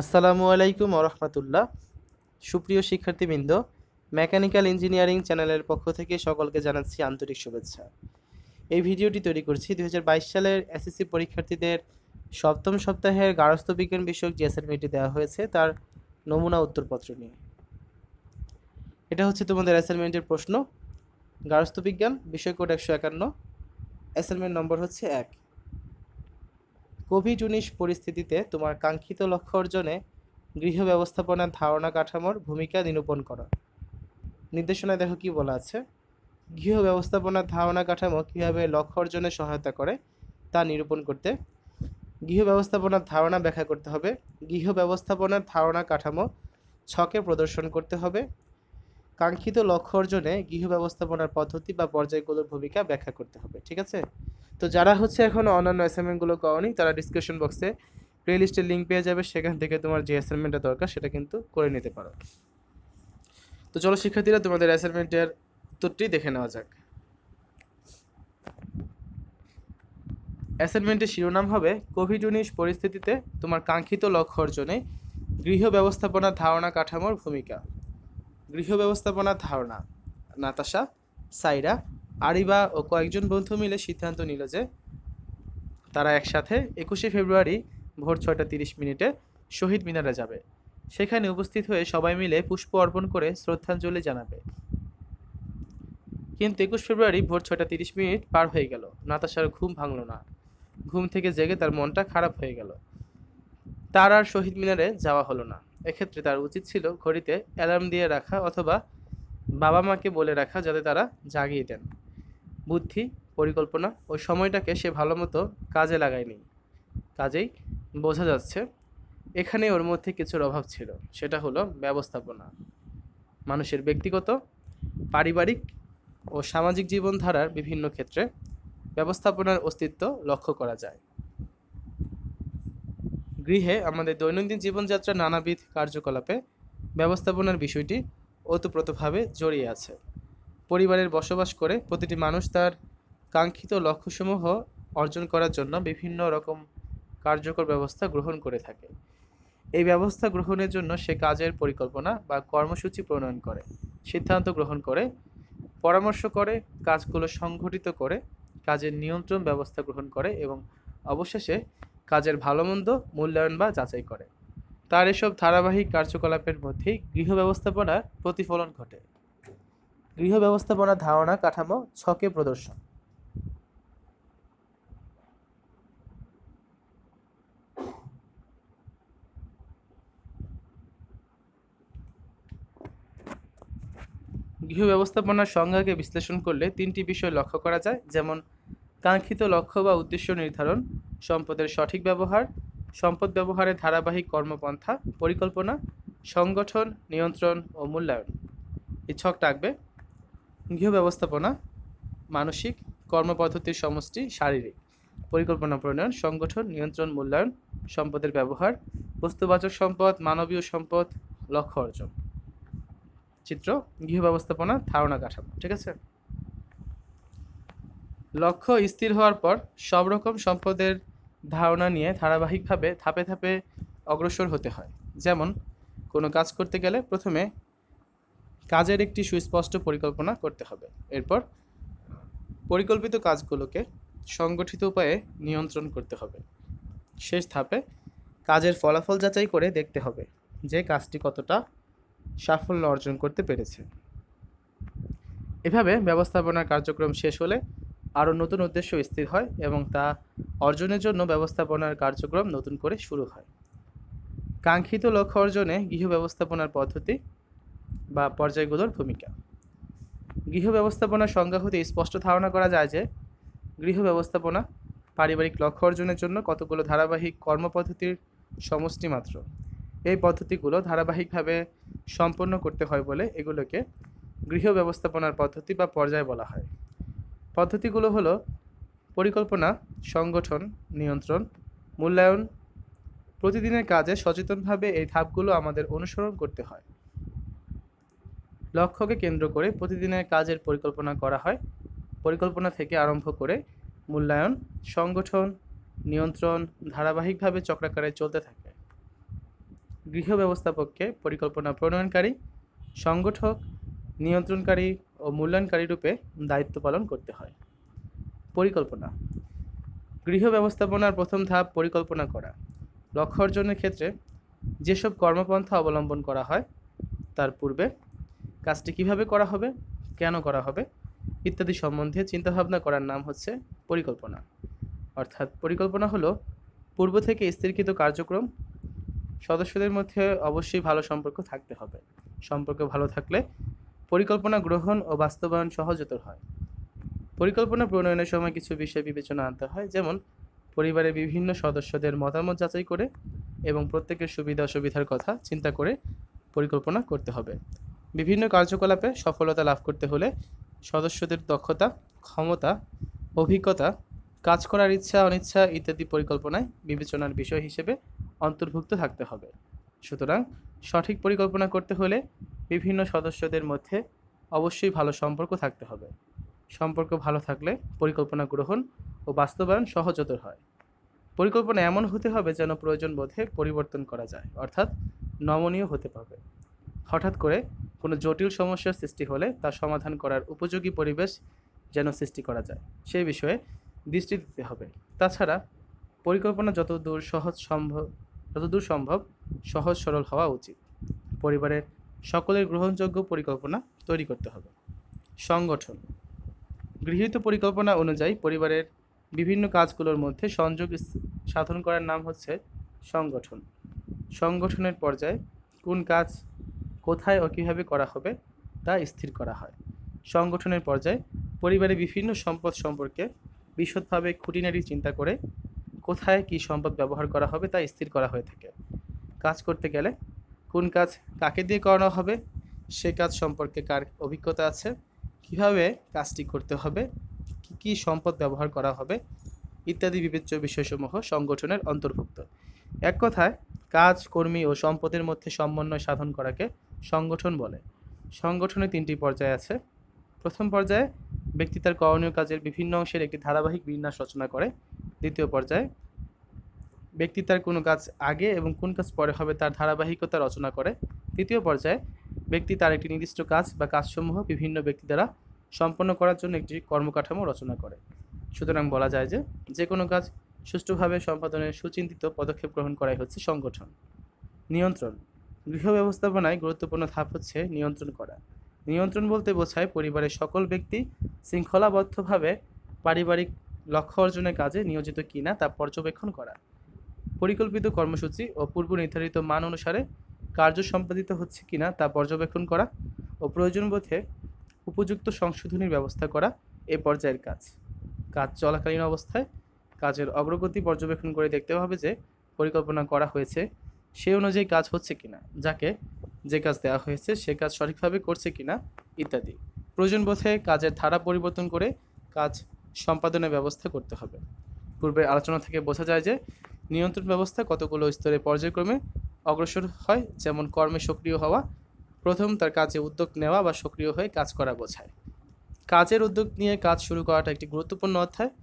আসসালামু আলাইকুম ওরহমতুল্লাহ। সুপ্রিয় শিক্ষার্থীবৃন্দ, মেকানিক্যাল ইঞ্জিনিয়ারিং চ্যানেলের পক্ষ থেকে সকলকে জানাচ্ছি আন্তরিক শুভেচ্ছা। এই ভিডিওটি তৈরি করছি 2022 সালের এসএসসি পরীক্ষার্থীদের সপ্তম সপ্তাহের গার্হস্থ্য বিজ্ঞান বিষয়ক যে অ্যাসাইনমেন্টটি দেওয়া হয়েছে তার নমুনা উত্তরপত্র নিয়ে। এটা হচ্ছে তোমাদের অ্যাসাইনমেন্টের প্রশ্ন। গার্হস্থ্য বিজ্ঞান, বিষয় কোড 151, অ্যাসাইনমেন্ট নম্বর হচ্ছে 1। কোভিড-19 পরিস্থিতিতে তোমার কাঙ্ক্ষিত লক্ষ্য অর্জনে গৃহ ব্যবস্থাপনার ধারণা কাঠামোর ভূমিকা নিরূপণ করা। নির্দেশনায় দেখো কি বলা আছে। গৃহ ব্যবস্থাপনার ধারণা কাঠামো কীভাবে লক্ষ্য অর্জনে সহায়তা করে তা নিরূপণ করতে গৃহ ব্যবস্থাপনার ধারণা ব্যাখ্যা করতে হবে। গৃহ ব্যবস্থাপনার ধারণা কাঠামো ছকে প্রদর্শন করতে হবে। কাঙ্ক্ষিত লক্ষ্য অর্জনে গৃহ ব্যবস্থাপনার পদ্ধতি বা পর্যায়গুলোর ভূমিকা ব্যাখ্যা করতে হবে। ঠিক আছে, তো যারা হচ্ছে এখনও অন্যান্য অ্যাসাইনমেন্টগুলো করনি তারা ডিসক্রিপশন বক্সে প্লেলিস্টের লিঙ্ক পেয়ে যাবে, সেখান থেকে তোমার যে অ্যাসাইনমেন্টটা দরকার সেটা কিন্তু করে নিতে পারো। তো চলো শিক্ষার্থীরা, তোমাদের অ্যাসাইনমেন্টের উত্তরটি দেখে নেওয়া যাক। অ্যাসাইনমেন্টের শিরোনাম হবে কোভিড-19 পরিস্থিতিতে তোমার কাঙ্ক্ষিত লক্ষ্য অর্জনে গৃহ ব্যবস্থাপনার ধারণা কাঠামোর ভূমিকা। গৃহ ব্যবস্থাপনার ধারণা। নাতাশা, সাইরা, আরিবা ও কয়েকজন বন্ধু মিলে সিদ্ধান্ত নিল যে তারা একসাথে 21শে ফেব্রুয়ারি ভোর 6:30 শহীদ মিনারে যাবে। সেখানে উপস্থিত হয়ে সবাই মিলে পুষ্প অর্পণ করে শ্রদ্ধাঞ্জলি জানাবে। কিন্তু 21 ফেব্রুয়ারি ভোর 6:30 পার হয়ে গেল। নাতাশার ঘুম ভাঙল না। ঘুম থেকে জেগে তার মনটা খারাপ হয়ে গেল। তার আর শহীদ মিনারে যাওয়া হলো না। এক্ষেত্রে তার উচিত ছিল ঘড়িতে অ্যালার্ম দিয়ে রাখা অথবা বাবা মাকে বলে রাখা যাতে তারা জাগিয়ে দেন। বুদ্ধি, পরিকল্পনা ও সময়টাকে সে ভালো মতো কাজে লাগায়নি। কাজেই বোঝা যাচ্ছে এখানে ওর মধ্যে কিছুর অভাব ছিল। সেটা হলো ব্যবস্থাপনা। মানুষের ব্যক্তিগত, পারিবারিক ও সামাজিক জীবনধারার বিভিন্ন ক্ষেত্রে ব্যবস্থাপনার অস্তিত্ব লক্ষ্য করা যায়। গৃহে আমাদের দৈনন্দিন জীবনযাত্রার নানাবিধ কার্যকলাপে ব্যবস্থাপনার বিষয়টি ওতপ্রোতভাবে জড়িয়ে আছে। পরিবারের বসবাস করে প্রতিটি মানুষ তার কাঙ্ক্ষিত লক্ষ্যসমূহ অর্জন করার জন্য বিভিন্ন রকম কার্যকর ব্যবস্থা গ্রহণ করে থাকে। এই ব্যবস্থা গ্রহণের জন্য সে কাজের পরিকল্পনা বা কর্মসূচি প্রণয়ন করে, সিদ্ধান্ত গ্রহণ করে, পরামর্শ করে, কাজগুলো সংগঠিত করে, কাজের নিয়ন্ত্রণ ব্যবস্থা গ্রহণ করে এবং অবশেষে কাজের ভালোমন্দ মূল্যায়ন বা যাচাই করে। তার এসব ধারাবাহিক কার্যকলাপের মধ্যেই গৃহ ব্যবস্থাপনার প্রতিফলন ঘটে। গৃহ ব্যবস্থাপনার ধারণা কাঠামো ছকে প্রদর্শন। গৃহ ব্যবস্থাপনার সংজ্ঞাকে বিশ্লেষণ করলে তিনটি বিষয় লক্ষ্য করা যায়, যেমন কাঙ্ক্ষিত লক্ষ্য বা উদ্দেশ্য নির্ধারণ, সম্পদের সঠিক ব্যবহার, সম্পদ ব্যবহারের ধারাবাহিক কর্মপন্থা, পরিকল্পনা, সংগঠন, নিয়ন্ত্রণ ও মূল্যায়ন। এই ছকটা আঁকবে। গৃহ ব্যবস্থাপনা মানসিক, কর্মপদ্ধতির সমষ্টি শারীরিক, পরিকল্পনা প্রণয়ন, সংগঠন, নিয়ন্ত্রণ, মূল্যায়ন, সম্পদের ব্যবহার, বস্তুবাচক সম্পদ, মানবীয় সম্পদ, লক্ষ্য অর্জন। চিত্র গৃহ ব্যবস্থাপনা ধারণা কাঠামো। ঠিক আছে, লক্ষ্য স্থির হওয়ার পর সব রকম সম্পদের ধারণা নিয়ে ধারাবাহিকভাবে ধাপে ধাপে অগ্রসর হতে হয়। যেমন কোনো কাজ করতে গেলে প্রথমে কাজের একটি সুস্পষ্ট পরিকল্পনা করতে হবে। এরপর পরিকল্পিত কাজগুলোকে সংগঠিত উপায়ে নিয়ন্ত্রণ করতে হবে। শেষ ধাপে কাজের ফলাফল যাচাই করে দেখতে হবে যে কাজটি কতটা সাফল্য অর্জন করতে পেরেছে। এভাবে ব্যবস্থাপনার কার্যক্রম শেষ হলে আরও নতুন উদ্দেশ্য স্থির হয় এবং তা অর্জনের জন্য ব্যবস্থাপনার কার্যক্রম নতুন করে শুরু হয়। কাঙ্ক্ষিত লক্ষ্য অর্জনে গৃহ ব্যবস্থাপনার পদ্ধতি বা পর্যায়গুলোর ভূমিকা। গৃহ ব্যবস্থাপনার সংজ্ঞা হতে স্পষ্ট ধারণা করা যায় যে গৃহ ব্যবস্থাপনা পারিবারিক লক্ষ্য অর্জনের জন্য কতগুলো ধারাবাহিক কর্মপদ্ধতির সমষ্টি মাত্র। এই পদ্ধতিগুলো ধারাবাহিকভাবে সম্পন্ন করতে হয় বলে এগুলোকে গৃহ ব্যবস্থাপনার পদ্ধতি বা পর্যায় বলা হয়। পদ্ধতিগুলো হলো পরিকল্পনা, সংগঠন, নিয়ন্ত্রণ, মূল্যায়ন। প্রতিদিনের কাজে সচেতনভাবে এই ধাপগুলো আমাদের অনুসরণ করতে হয়। লক্ষ্যকে কেন্দ্র করে প্রতিদিনের কাজের পরিকল্পনা করা হয়। পরিকল্পনা থেকে আরম্ভ করে মূল্যায়ন, সংগঠন, নিয়ন্ত্রণ ধারাবাহিকভাবে চক্রাকারে চলতে থাকে। গৃহ ব্যবস্থাপককে পরিকল্পনা প্রণয়নকারী, সংগঠক, নিয়ন্ত্রণকারী ও মূল্যায়নকারী রূপে দায়িত্ব পালন করতে হয়। পরিকল্পনা। গৃহ ব্যবস্থাপনার প্রথম ধাপ পরিকল্পনা করা। লক্ষ্য অর্জনের ক্ষেত্রে যেসব কর্মপন্থা অবলম্বন করা হয় তার পূর্বে কাজটি কিভাবে করা হবে, কেন করা হবে ইত্যাদি সম্বন্ধে চিন্তাভাবনা করার নাম হচ্ছে পরিকল্পনা। অর্থাৎ পরিকল্পনা হলো পূর্ব থেকে স্থিরকৃত কার্যক্রম। সদস্যদের মধ্যে অবশ্যই ভালো সম্পর্ক থাকতে হবে। সম্পর্ক ভালো থাকলে পরিকল্পনা গ্রহণ ও বাস্তবায়ন সহজতর হয়। পরিকল্পনা প্রণয়নের সময় কিছু বিষয় বিবেচনা আনতে হয়, যেমন পরিবারের বিভিন্ন সদস্যদের মতামত যাচাই করে এবং প্রত্যেকের সুবিধা অসুবিধার কথা চিন্তা করে পরিকল্পনা করতে হবে। বিভিন্ন কার্যকলাপে সফলতা লাভ করতে হলে সদস্যদের দক্ষতা, ক্ষমতা, অভিজ্ঞতা, কাজ করার ইচ্ছা অনিচ্ছা ইত্যাদি পরিকল্পনায় বিবেচনার বিষয় হিসেবে অন্তর্ভুক্ত থাকতে হবে। সুতরাং সঠিক পরিকল্পনা করতে হলে বিভিন্ন সদস্যদের মধ্যে অবশ্যই ভালো সম্পর্ক থাকতে হবে। সম্পর্ক ভালো থাকলে পরিকল্পনা গ্রহণ ও বাস্তবায়ন সহজতর হয়। পরিকল্পনা এমন হতে হবে যেন প্রয়োজন বোধে পরিবর্তন করা যায়, অর্থাৎ নমনীয় হতে পারবে। হঠাৎ করে কোনো জটিল সমস্যার সৃষ্টি হলে তা সমাধান করার উপযোগী পরিবেশ যেন সৃষ্টি করা যায় সেই বিষয়ে দৃষ্টি দিতে হবে। তাছাড়া পরিকল্পনা যতদূর সম্ভব সহজ সরল হওয়া উচিত। পরিবারের সকলের গ্রহণযোগ্য পরিকল্পনা তৈরি করতে হবে। সংগঠন। গৃহীত পরিকল্পনা অনুযায়ী পরিবারের বিভিন্ন কাজগুলোর মধ্যে সংযোগ সাধন করার নাম হচ্ছে সংগঠন। সংগঠনের পর্যায়ে কোন কাজ কোথায় ও কীভাবে করা হবে তা স্থির করা হয়। সংগঠনের পর্যায়ে পরিবারের বিভিন্ন সম্পদ সম্পর্কে বিশদভাবে খুঁটিনাটি চিন্তা করে কোথায় কী সম্পদ ব্যবহার করা হবে তা স্থির করা হয়ে থাকে। কাজ করতে গেলে কোন কাজ কাকে দিয়ে করানো হবে, সে কাজ সম্পর্কে কার অভিজ্ঞতা আছে, কিভাবে কাজটি করতে হবে, কী কী সম্পদ ব্যবহার করা হবে ইত্যাদি বিবেচ্য বিষয়সমূহ সংগঠনের অন্তর্ভুক্ত। এক কথায় কাজ, কর্মী ও সম্পদের মধ্যে সমন্বয় সাধন করাকে সংগঠন বলে। সংগঠনে 3টি পর্যায় আছে। প্রথম পর্যায়ে ব্যক্তি তার করণীয় কাজের বিভিন্ন অংশের একটি ধারাবাহিক বিন্যাস রচনা করে। দ্বিতীয় পর্যায়ে ব্যক্তি তার কোনো কাজ আগে এবং কোন কাজ পরে হবে তার ধারাবাহিকতা রচনা করে। তৃতীয় পর্যায়ে ব্যক্তি তার একটি নির্দিষ্ট কাজ বা কাজসমূহ বিভিন্ন ব্যক্তি দ্বারা সম্পন্ন করার জন্য একটি কর্মকাঠামো রচনা করে। সুতরাং বলা যায় যে কোনো কাজ সুষ্ঠুভাবে সম্পাদনের সুচিন্তিত পদক্ষেপ গ্রহণ করাই হচ্ছে সংগঠন। নিয়ন্ত্রণ। গৃহ ব্যবস্থাপনায় গুরুত্বপূর্ণ ধাপ হচ্ছে নিয়ন্ত্রণ করা। নিয়ন্ত্রণ বলতে বোঝায় পরিবারের সকল ব্যক্তি শৃঙ্খলাবদ্ধভাবে পারিবারিক লক্ষ্য অর্জনের কাজে নিয়োজিত কিনা তা পর্যবেক্ষণ করা। পরিকল্পিত কর্মসূচি ও পূর্ব নির্ধারিত মান অনুসারে কার্য সম্পাদিত হচ্ছে কিনা তা পর্যবেক্ষণ করা ও প্রয়োজন বোধে উপযুক্ত সংশোধনীর ব্যবস্থা করা এ পর্যায়ের কাজ। কাজ চলাকালীন অবস্থায় কাজের অগ্রগতি পর্যবেক্ষণ করে দেখতে হবে যে পরিকল্পনা করা হয়েছে সেই অনুযায়ী কাজ হচ্ছে কিনা, যাকে যে কাজ দেওয়া হয়েছে সে কাজ সঠিকভাবে করছে কিনা ইত্যাদি। প্রয়োজন বোধে কাজের ধারা পরিবর্তন করে কাজ সম্পাদনের ব্যবস্থা করতে হবে। পূর্বের আলোচনা থেকে বোঝা যায় যে নিয়ন্ত্রণ ব্যবস্থা কতগুলো স্তরে পর্যায়ক্রমে অগ্রসর হয়। যেমন কর্মে সক্রিয় হওয়া, প্রথম তার কাজে উদ্যোগ নেওয়া বা সক্রিয় হয়ে কাজ করা বোঝায়। কাজের উদ্যোগ নিয়ে কাজ শুরু করাটা একটি গুরুত্বপূর্ণ অধ্যায়।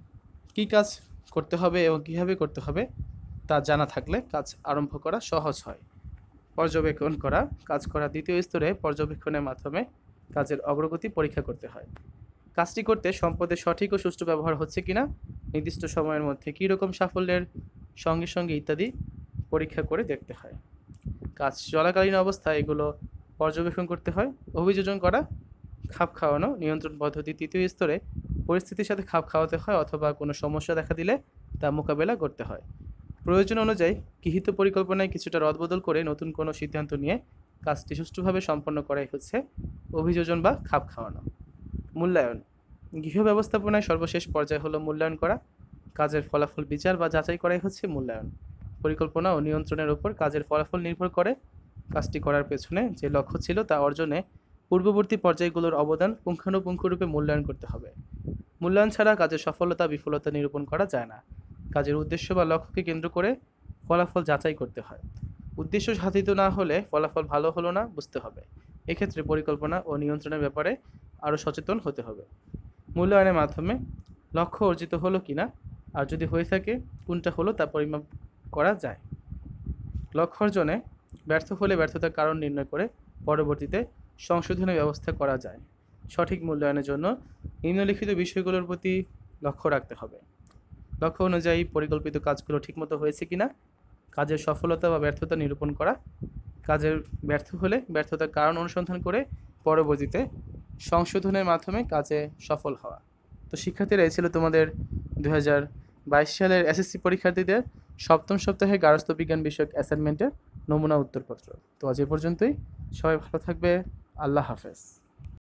কী কাজ করতে হবে এবং কীভাবে করতে হবে তা জানা থাকলে কাজ আরম্ভ করা সহজ হয়। পর্যবেক্ষণ করা। কাজ করা দ্বিতীয় স্তরে পর্যবেক্ষণের মাধ্যমে কাজের অগ্রগতি পরীক্ষা করতে হয়। কাজটি করতে সম্পদের সঠিক ও সুষ্ঠু ব্যবহার হচ্ছে কিনা, নির্দিষ্ট সময়ের মধ্যে কী রকম সাফল্যের সঙ্গে ইত্যাদি পরীক্ষা করে দেখতে হয়। কাজ চলাকালীন অবস্থায় এগুলো পর্যবেক্ষণ করতে হয়। অভিযোজন করা। খাপ খাওয়ানো। নিয়ন্ত্রণ পদ্ধতি তৃতীয় স্তরে পরিস্থিতির সাথে খাপ খাওয়াতে হয় অথবা কোনো সমস্যা দেখা দিলে তা মোকাবেলা করতে হয়। প্রয়োজন অনুযায়ী গৃহীত পরিকল্পনায় কিছুটা রদবদল করে নতুন কোনো সিদ্ধান্ত নিয়ে কাজটি সুষ্ঠুভাবে সম্পন্ন করাই হচ্ছে অভিযোজন বা খাপ খাওয়ানো। মূল্যায়ন। গৃহ ব্যবস্থাপনায় সর্বশেষ পর্যায় হলো মূল্যায়ন করা। কাজের ফলাফল বিচার বা যাচাই করাই হচ্ছে মূল্যায়ন। পরিকল্পনা ও নিয়ন্ত্রণের উপর কাজের ফলাফল নির্ভর করে। কাজটি করার পেছনে যে লক্ষ্য ছিল তা অর্জনে পূর্ববর্তী পর্যায়গুলোর অবদান পুঙ্খানুপুঙ্খরূপে মূল্যায়ন করতে হবে। মূল্যায়ন ছাড়া কাজের সফলতা বিফলতা নিরূপণ করা যায় না। কাজের উদ্দেশ্য বা লক্ষ্যকে কেন্দ্র করে ফলাফল যাচাই করতে হয়। উদ্দেশ্য সাধিত না হলে ফলাফল ভালো হলো না বুঝতে হবে। এক্ষেত্রে পরিকল্পনা ও নিয়ন্ত্রণের ব্যাপারে আরও সচেতন হতে হবে। মূল্যায়নের মাধ্যমে লক্ষ্য অর্জিত হলো কিনা আর যদি হয়ে থাকে কোনটা হলো তা পরিমাপ করা যায়। লক্ষ্য অর্জনে ব্যর্থ হলে ব্যর্থতার কারণ নির্ণয় করে পরবর্তীতে সংশোধনের ব্যবস্থা করা যায়। সঠিক মূল্যায়নের জন্য নিম্নলিখিত বিষয়গুলোর প্রতি লক্ষ্য রাখতে হবে। লক্ষ্য অনুযায়ী পরিকল্পিত কাজগুলো ঠিকমতো হয়েছে কিনা, কাজের সফলতা বা ব্যর্থতা নিরূপণ করা, কাজের ব্যর্থ হলে ব্যর্থতার কারণ অনুসন্ধান করে পরবর্তীতে সংশোধনের মাধ্যমে কাজে সফল হওয়া। তো শিক্ষার্থীরা এই ছিল তোমাদের 2022 সালের এসএসসি পরীক্ষার্থীদের সপ্তম সপ্তাহে গার্হস্থ্য বিজ্ঞান বিষয়ক অ্যাসাইনমেন্টের নমুনা উত্তরপত্র। তো আজ এ পর্যন্তই। সবাই ভালো থাকবে। আল্লাহ হাফেজ।